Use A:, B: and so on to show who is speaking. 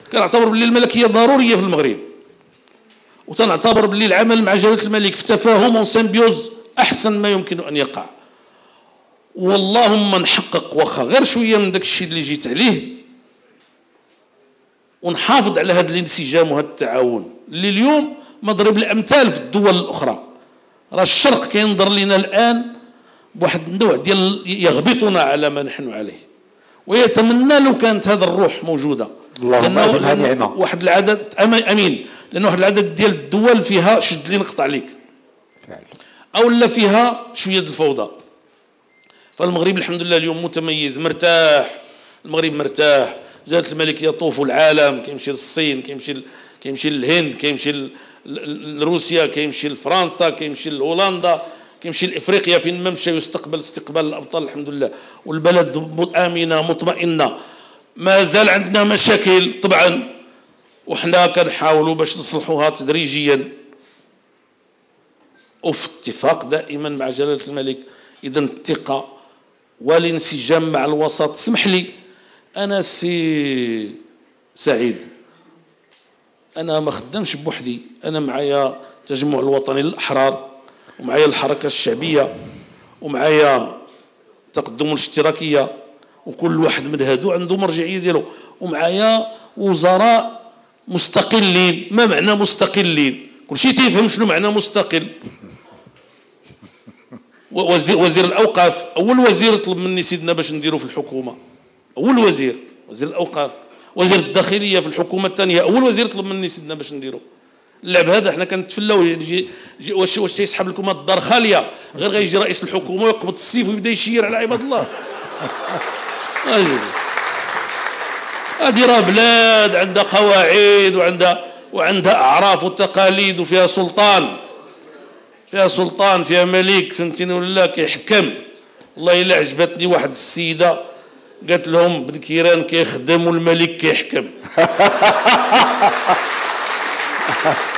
A: كنعتبر باللي الملكيه ضروريه في المغرب، وتنعتبر باللي العمل مع جلاله الملك في تفاهم وسيمبيوز احسن ما يمكن ان يقع. واللهم نحقق واخا غير شويه من داك الشيء اللي جيت عليه، ونحافظ على هذا الانسجام وهذا التعاون اللي اليوم مضرب الامثال في الدول الاخرى. راه الشرق كينظر لنا الان بواحد النوع ديال يغبطنا على ما نحن عليه، ويتمنى لو كانت هذا الروح موجوده. لأنه واحد العدد امين، لانه واحد العدد ديال الدول فيها شد لي نقطع عليك فعلا، او لا فيها شويه الفوضى. فالمغرب الحمد لله اليوم متميز، مرتاح، المغرب مرتاح، جلاله الملك يطوف العالم، كيمشي للصين، كيمشي للهند، كيمشي لروسيا، كيمشي لفرنسا، كيمشي لهولندا، كيمشي لافريقيا، فين ما مشى يستقبل استقبال الابطال الحمد لله، والبلد امنه مطمئنه. ما زال عندنا مشاكل طبعا، وحنا كنحاولوا باش نصلحوها تدريجيا وفي اتفاق دائما مع جلاله الملك. اذا الثقه والانسجام مع الوسط. اسمح لي انا سي سعيد، انا ما خدامش بوحدي، انا معايا التجمع الوطني للاحرار، ومعايا الحركه الشعبيه، ومعايا تقدم الاشتراكيه، وكل واحد من هادو عنده مرجعيه ديالو، ومعايا وزراء مستقلين. ما معنى مستقلين؟ كلشي تيفهم شنو معنى مستقل. وزير الاوقاف اول وزير طلب مني سيدنا باش نديرو في الحكومه، اول وزير الاوقاف. وزير الداخليه في الحكومه الثانيه اول وزير طلب مني سيدنا باش نديرو. اللعب هذا حنا كنتفلاو، يجي واش تيسحب لكم الدار خاليه، غير غيجي رئيس الحكومه ويقبض السيف ويبدا يشير على عباد الله. هذه راه بلاد عندها قواعد وعندها اعراف وتقاليد، وفيها سلطان، فيها ملك، فهمتيني ولا كيحكم. والله الا عجبتني واحد السيده قالت لهم بن كيران كيخدم والملك كيحكم.